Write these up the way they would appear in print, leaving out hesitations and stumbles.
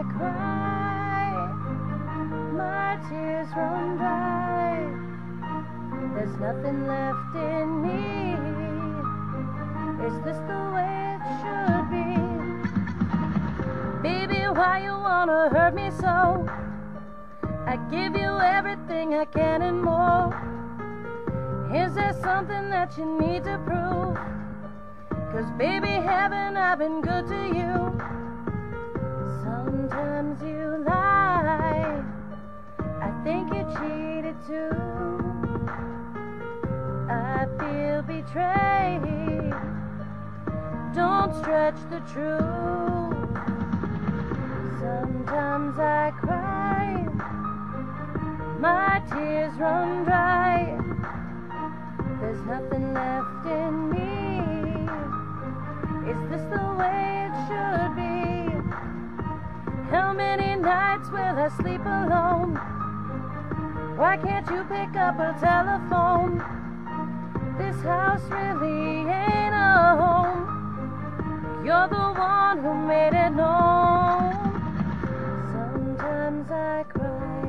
I cry, my tears run dry. There's nothing left in me. Is this the way it should be? Baby, why you wanna hurt me so? I give you everything I can and more. Is there something that you need to prove? 'Cause baby, haven't I been good to you? Sometimes you lie, I think you cheated too. I feel betrayed, don't stretch the truth. Sometimes I cry, my tears run dry. There's nothing left in me. Is this the way it should be? How many nights will I sleep alone? Why can't you pick up a telephone? This house really ain't a home. You're the one who made it known. Sometimes I cry,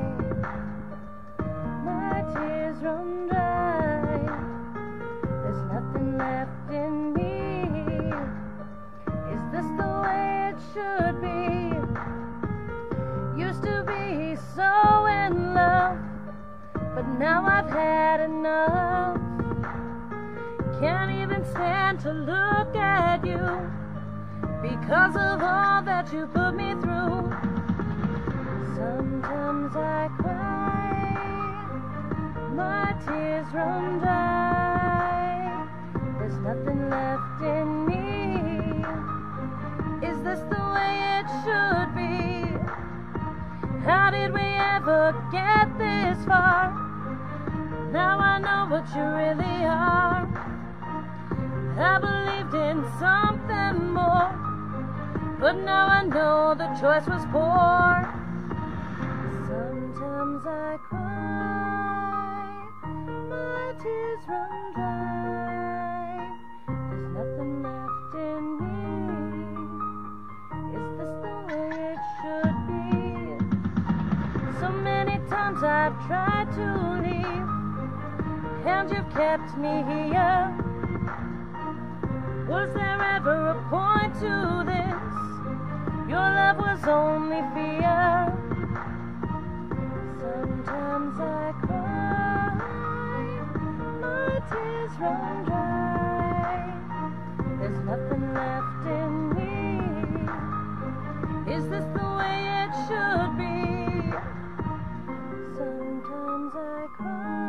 my tears run dry. There's nothing left in me. Is this the way it should be? Used to be so in love, but now I've had enough. Can't even stand to look at you because of all that you put me through. Sometimes I cry, my tears run dry. There's nothing left in me. Is this the way it should be? How did we ever get this far? Now I know what you really are. I believed in something more, but now I know the choice was poor. Sometimes I cry, my tears run dry. There's nothing left in me. Is this the way it should be? So many times I've tried to leave, and you've kept me here. Was there ever a point to this? Your love was only fear. Sometimes I cry, my tears run dry. There's nothing left in me. Is this the way it should be? Sometimes I cry.